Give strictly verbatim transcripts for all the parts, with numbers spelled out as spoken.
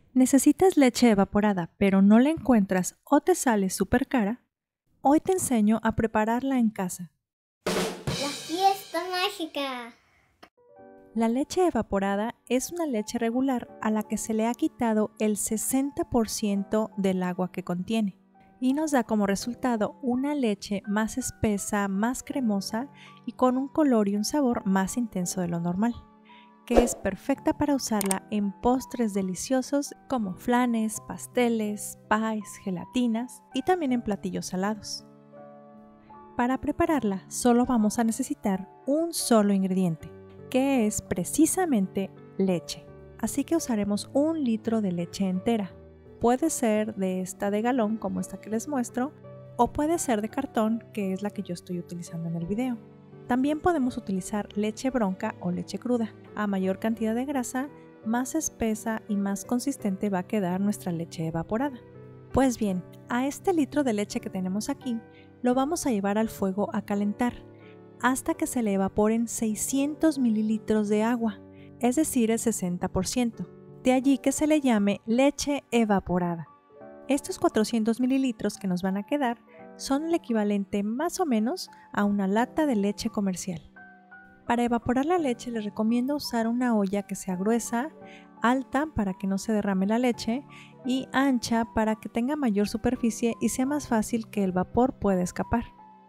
¿Necesitas leche evaporada pero no la encuentras o te sale súper cara? Hoy te enseño a prepararla en casa. La fiesta mágica. La leche evaporada es una leche regular a la que se le ha quitado el sesenta por ciento del agua que contiene y nos da como resultado una leche más espesa, más cremosa y con un color y un sabor más intenso de lo normal, que es perfecta para usarla en postres deliciosos como flanes, pasteles, pies, gelatinas y también en platillos salados. Para prepararla solo vamos a necesitar un solo ingrediente, que es precisamente leche. Así que usaremos un litro de leche entera. Puede ser de esta de galón como esta que les muestro, o puede ser de cartón, que es la que yo estoy utilizando en el video. También podemos utilizar leche bronca o leche cruda. A mayor cantidad de grasa, más espesa y más consistente va a quedar nuestra leche evaporada. Pues bien, a este litro de leche que tenemos aquí, lo vamos a llevar al fuego a calentar hasta que se le evaporen seiscientos mililitros de agua, es decir, el sesenta por ciento. De allí que se le llame leche evaporada. Estos cuatrocientos mililitros que nos van a quedar son el equivalente más o menos a una lata de leche comercial. Para evaporar la leche les recomiendo usar una olla que sea gruesa, alta para que no se derrame la leche y ancha para que tenga mayor superficie y sea más fácil que el vapor pueda escapar.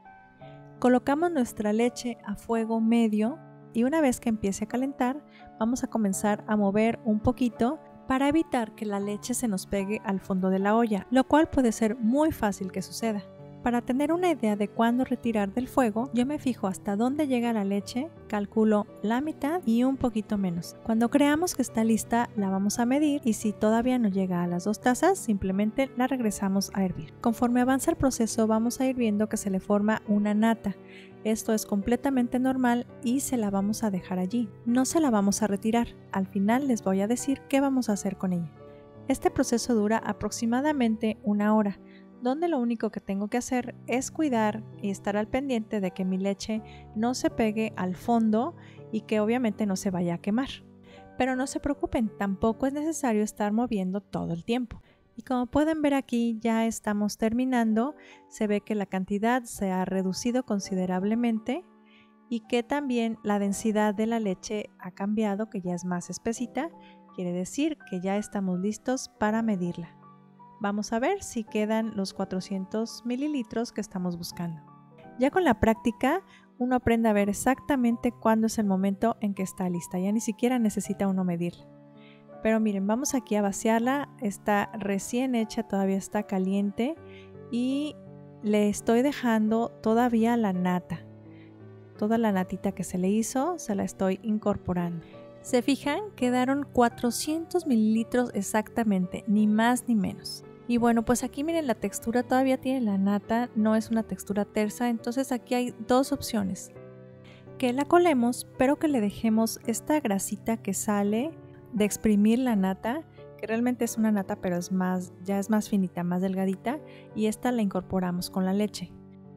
Colocamos nuestra leche a fuego medio y una vez que empiece a calentar vamos a comenzar a mover un poquito para evitar que la leche se nos pegue al fondo de la olla, lo cual puede ser muy fácil que suceda. Para tener una idea de cuándo retirar del fuego, yo me fijo hasta dónde llega la leche, calculo la mitad y un poquito menos. Cuando creamos que está lista, la vamos a medir y si todavía no llega a las dos tazas, simplemente la regresamos a hervir. Conforme avanza el proceso, vamos a ir viendo que se le forma una nata. Esto es completamente normal y se la vamos a dejar allí. No se la vamos a retirar. Al final les voy a decir qué vamos a hacer con ella. Este proceso dura aproximadamente una hora, donde lo único que tengo que hacer es cuidar y estar al pendiente de que mi leche no se pegue al fondo y que obviamente no se vaya a quemar. Pero no se preocupen, tampoco es necesario estar moviendo todo el tiempo. Y como pueden ver aquí ya estamos terminando, se ve que la cantidad se ha reducido considerablemente y que también la densidad de la leche ha cambiado, que ya es más espesita, quiere decir que ya estamos listos para medirla. Vamos a ver si quedan los cuatrocientos mililitros que estamos buscando. Ya con la práctica uno aprende a ver exactamente cuándo es el momento en que está lista, ya ni siquiera necesita uno medirla. Pero miren, vamos aquí a vaciarla, está recién hecha, todavía está caliente y le estoy dejando todavía la nata. Toda la natita que se le hizo se la estoy incorporando. ¿Se fijan? Quedaron cuatrocientos mililitros exactamente, ni más ni menos. Y bueno, pues aquí miren, la textura todavía tiene la nata, no es una textura tersa, entonces aquí hay dos opciones. Que la colemos, pero que le dejemos esta grasita que sale de exprimir la nata, que realmente es una nata pero es más, ya es más finita, más delgadita, y esta la incorporamos con la leche.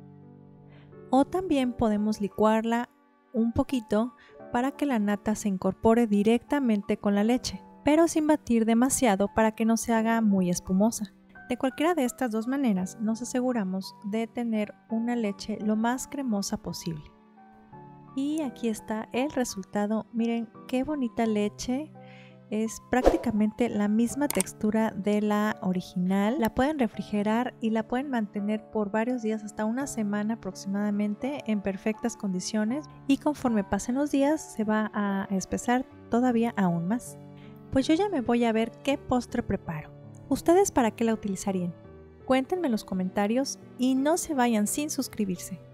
O también podemos licuarla un poquito para que la nata se incorpore directamente con la leche, pero sin batir demasiado para que no se haga muy espumosa. De cualquiera de estas dos maneras nos aseguramos de tener una leche lo más cremosa posible. Y aquí está el resultado, miren qué bonita leche. Es prácticamente la misma textura de la original. La pueden refrigerar y la pueden mantener por varios días, hasta una semana aproximadamente, en perfectas condiciones. Y conforme pasen los días se va a espesar todavía aún más. Pues yo ya me voy a ver qué postre preparo. ¿Ustedes para qué la utilizarían? Cuéntenme en los comentarios y no se vayan sin suscribirse.